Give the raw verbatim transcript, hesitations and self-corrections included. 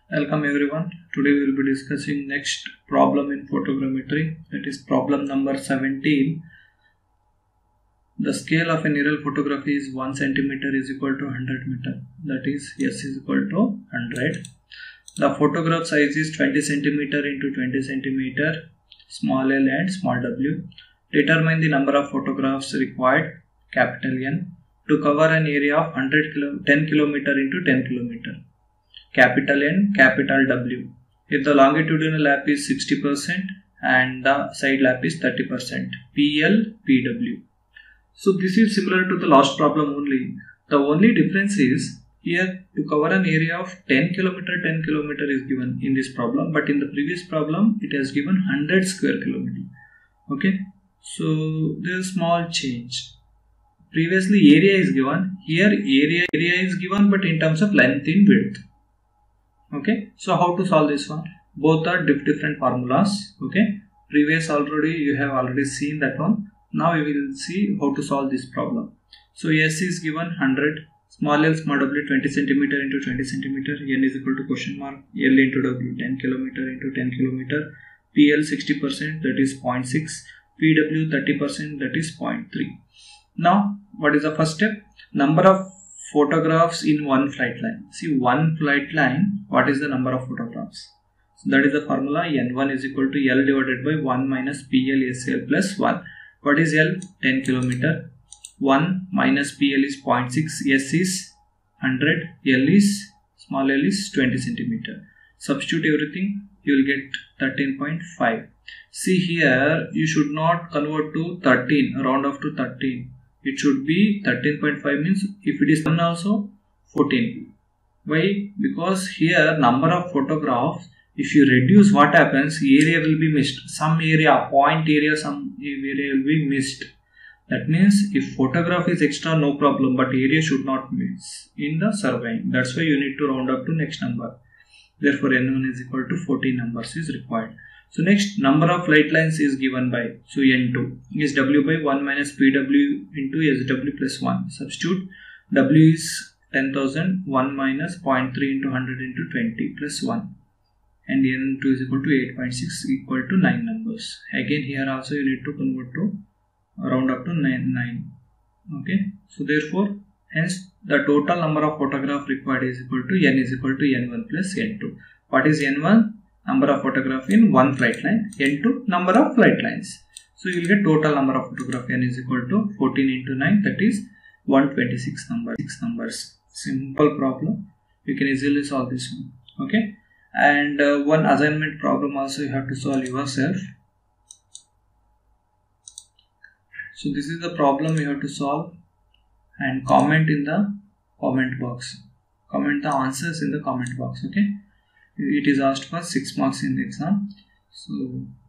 Welcome everyone. Today we will be discussing next problem in photogrammetry, that is problem number seventeen. The scale of an aerial photography is one centimeter is equal to one hundred meter, that is S is equal to one hundred. The photograph size is twenty centimeter into twenty centimeter, small l and small w. Determine the number of photographs required, capital N, to cover an area of one hundred kilo, ten kilometer into ten kilometer. Capital N, capital W. If the longitudinal lap is sixty percent and the side lap is thirty percent, P L, P W. So this is similar to the last problem only. The only difference is here to cover an area of ten kilometer, ten kilometer is given in this problem, but in the previous problem it has given one hundred square kilometer. Okay, so there is small change. Previously area is given, here area area is given but in terms of length in width. Okay, so how to solve this one? Both are diff different formulas. Okay, previous already you have already seen that one. Now we will see how to solve this problem. So S is given one hundred, small l small w twenty centimeter into twenty centimeter, N is equal to question mark, L into W ten kilometer into ten kilometer, P L sixty percent, that is zero point six, P W thirty percent, that is zero point three. Now what is the first step? Number of photographs in one flight line. See, one flight line, what is the number of photographs? So that is the formula, N one is equal to L divided by one minus P L S L plus one. What is L? ten kilometer. one minus P L is zero point six, S is one hundred, L is, small l is twenty centimeter. Substitute everything, you will get thirteen point five. See here, you should not convert to thirteen, round off to thirteen. It should be thirteen point five, means if it is one also fourteen. Why? Because here number of photographs, if you reduce, what happens? Area will be missed. Some area, point area, some area will be missed. That means if photograph is extra, no problem, but area should not miss in the surveying. That's why you need to round up to next number. Therefore N one is equal to fourteen numbers is required. So next, number of flight lines is given by, so N two is W by one minus P W into S W plus one. Substitute, W is ten thousand, one minus zero point three into one hundred into twenty plus one. And N two is equal to eight point six, equal to nine numbers. Again here also you need to convert to round up to nine, nine. Okay, so therefore hence the total number of photograph required is equal to N is equal to N one plus N two. What is N one? Number of photograph in one flight line. N two, number of flight lines. So you will get total number of photograph. N is equal to fourteen into nine, that is one hundred twenty-six numbers. six numbers. Simple problem. You can easily solve this one. Okay. And uh, one assignment problem also you have to solve yourself. So this is the problem you have to solve and comment in the comment box. Comment the answers in the comment box. Okay. It is asked for six marks in the exam. So